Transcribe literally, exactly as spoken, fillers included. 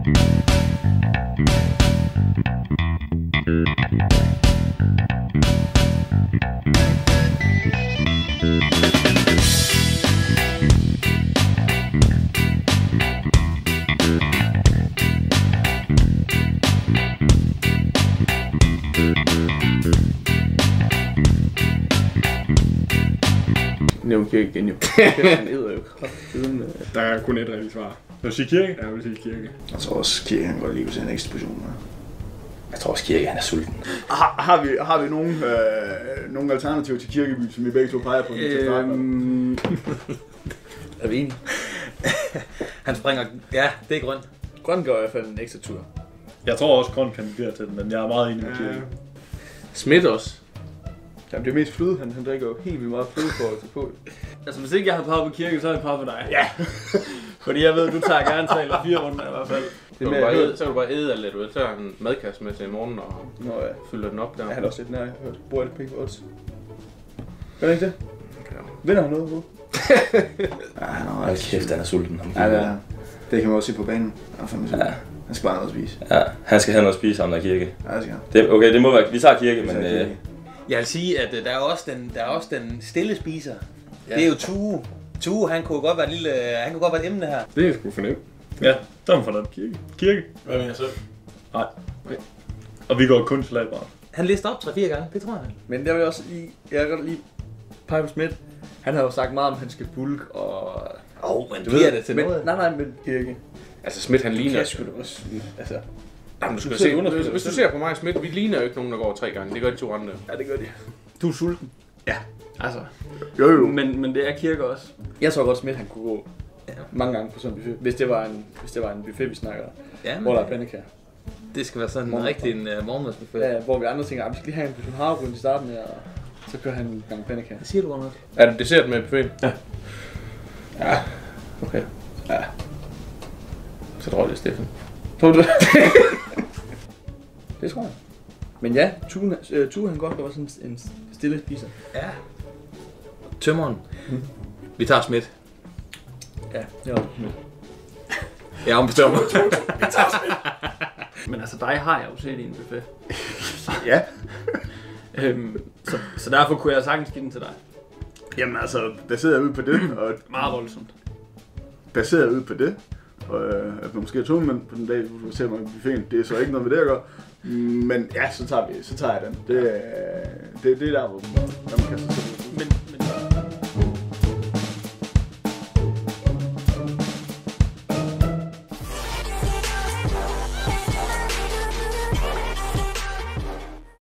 Nævn kirke igen jo. Han æder jo kraftedeme. Der er kun et rigtigt svar. Vil du sige kirke? Ja, jeg vil sige kirke. Jeg tror også, kirke han godt lide til en eksplosion. Jeg tror også, kirke han er sulten. Har, har, vi, har vi nogen, øh, nogle alternativer til Kirkeby, som vi begge to peger på? Øhm... er vi enige? Han springer... Ja, det er grønt. Grøn gør i hvert fald en ekstra tur. Jeg tror også, grøn kandiderer til den, men jeg er meget enig med kirke. Smidt også. Jamen det er mest fløde, han, han drikker jo helt vildt meget fløde for at tage på. Altså hvis ikke jeg har peget på kirke, så har jeg peget på dig. Ja! Fordi jeg ved, at du tager gerne tre eller fire runder i hvert fald. Det er bare æde, så kan du bare æde alt det, du tager en madkasse med til i morgen og Nå, ja. fylder den op der. Ja, han er også lidt nær, jeg har hørt. Bruger lidt penge for odds. Gør det ikke det? Okay. Vinder han noget på? Ja, han er Hold kæft, han er sulten. Ja, det er. Det kan man også se på banen. Han er ja. Han skal bare noget at spise. Ja, han skal have noget at spise, ham der kirke. Ja, det skal han. Det, okay, det må være, vi tager kirke, Vi men... tager kirke. Øh, Jeg vil sige, at der er også den, der er også den stille spiser. Ja. Det er jo Tue. Tue, han kunne godt være et lille, han kunne godt være et emne her. Det er sgu fornemt. Ja, der er man forladt kirke. Kirke. Hvad mener jeg selv? Nej. Okay. Og vi går kun til latbart. Han lister op tre-fire gange, det tror jeg. Men jeg vil også lige, jeg vil godt lige pege på Smidt. Han har jo sagt meget om, at han skal bulk og... Åh, oh, men du bliver ved, det til men, noget? Nej, nej, men kirke. Altså Smidt han ligner... Jeg skulle også... Altså... Jamen, du skal Du se, ser hvis, underspillet hvis du ser på mig og Smidt, vi ligner jo ikke nogen, der går tre gange. Det gør de to andre. Ja, det gør de. Du er sulten. Ja. Altså... Jo jo. Men, men det er kirke også. Jeg tror godt, Smidt han kunne gå ja, mange gange på sådan en buffet. Hvis det var en, hvis det var en buffet, vi snakker. Ja, hvor der er pandekager. Det skal være sådan en rigtig en uh, morgenmadsbuffet. Ja, hvor vi andre tænker, at vi skal lige have en portion havregryn i starten her, og så kører han en gang pandekager. Hvad siger du, Ronald? Er det dessert med buffet? Ja. Ja. Okay. Ja. Så tror jeg det er Steffen. Tror du det? Det tror jeg. Men ja, Tue, uh, Tue han godt være sådan en stille spiser. Ja. Tømmeren. Mm. Vi tager Smidt. Ja, det er også Smidt. Jeg ombestemmer. Vi tager Smidt. Men altså dig har jeg jo set i en buffet. Ja. øhm, så, så derfor kunne jeg sagtens give den til dig. Jamen altså, baseret ud på det, og Meget voldsomt. baseret ud på det, og øh, at man måske er tungmænd på den dag, hvor du ser mig i buffeten, det er så ikke noget med det at gøre. Men ja, så tager vi, så tager jeg den. Det, øh, det, det er der, hvor man kan så